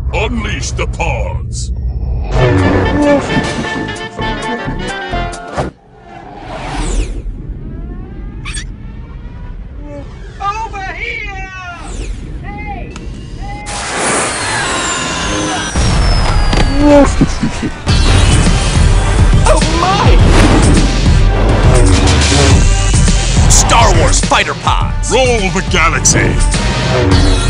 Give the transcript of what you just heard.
Unleash the pods! Over here! Hey! Oh my! Star Wars fighter pods! Roll the galaxy!